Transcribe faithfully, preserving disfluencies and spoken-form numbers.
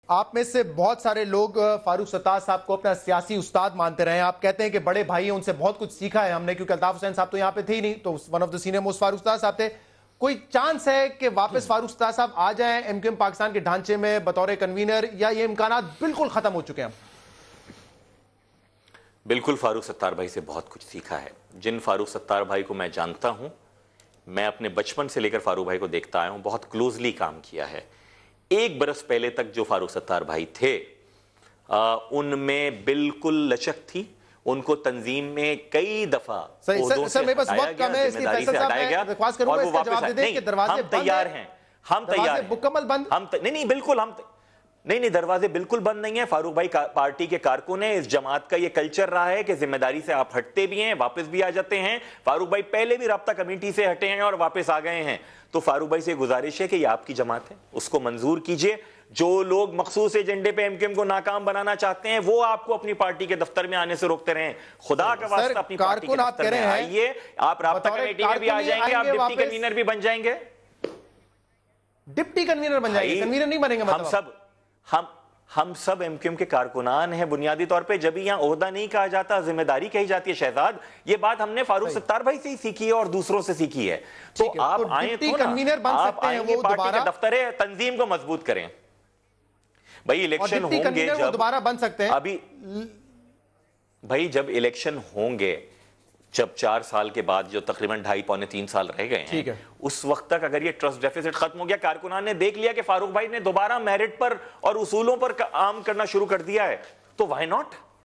आप में से बहुत सारे लोग फारूक सत्तार साहब को अपना सियासी उस्ताद मानते रहे हैं। आप कहते हैं कि बड़े भाई हैं, उनसे बहुत कुछ सीखा है हमने, क्योंकि अल्ताफ हुसैन साहब तो यहाँ पे थे ही नहीं, तो one of the senior most Farooq Sattar साहब थे। कोई चांस है कि वापस फारूक सत्तार साहब आ जाएं एमक्यूएम पाकिस्तान के ढांचे में बतौर कन्वीनर, या ये इम्कानात बिल्कुल खत्म हो चुके हैं? बिल्कुल फारूक सत्तार भाई से बहुत कुछ सीखा है। जिन फारूक सत्तार भाई को मैं जानता हूं, मैं अपने बचपन से लेकर फारूक भाई को देखता आया हूं, बहुत क्लोजली काम किया है। एक बरस पहले तक जो फारूक सत्तार भाई थे, उनमें बिल्कुल लचक थी। उनको तंजीम में कई दफा सर, सर, सर, मेरे पास वक्त कम है, इसलिए फैसल साहब मैं रिक्वेस्ट करूंगा इसका जवाब दे दें कि दरवाजे हम तैयार हैं, हम तैयार हैं, मुकम्मल बंद। हम नहीं नहीं बिल्कुल हम नहीं नहीं दरवाजे बिल्कुल बंद नहीं है। फारूक भाई पार्टी के कारकुन हैं। इस जमात का ये कल्चर रहा है कि जिम्मेदारी से आप हटते भी हैं, वापस भी आ जाते हैं। फारूक भाई पहले भी राब्ता कमेटी से हटे हैं और वापस आ गए हैं। तो फारूक भाई से गुजारिश है कि ये आपकी जमात है, उसको मंजूर कीजिए। जो लोग मखसूस एजेंडे पे एमक्यूएम को नाकाम बनाना चाहते हैं, वो आपको अपनी पार्टी के दफ्तर में आने से रोकते रहें। खुदा का वास्ता अपनी पार्टी के दफ्तर में आइए। आप राब्ता कमेटी में भी आ जाएंगे, आप डिप्टी कन्वीनर भी बन जाएंगे। डिप्टी कन्वीनर बन जाएंगे, कन्वीनर नहीं बनेंगे। हम सब हम हम सब एमक्यूएम के कारकुनान हैं बुनियादी तौर पे। जब यहाँ ओहदा नहीं कहा जाता, जिम्मेदारी कही जाती है। शहजाद, ये बात हमने फारूक सत्तार भाई से ही सीखी है और दूसरों से सीखी है। तो आप तो आए तो कन्वीनर बन आप सकते हैं, आएंगे, वो पार्टी का दफ्तर है, तंजीम को मजबूत करें। भाई इलेक्शन होंगे जब दोबारा बन सकते हैं। अभी भाई जब इलेक्शन होंगे, जब चार साल के बाद जो तकरीबन ढाई पौने तीन साल रह गए हैं, है। उस वक्त तक अगर ये ट्रस्ट डेफिसिट खत्म हो गया, कारकुनान ने देख लिया कि फारूक भाई ने दोबारा मेरिट पर और उसूलों पर काम करना शुरू कर दिया है, तो व्हाई नॉट।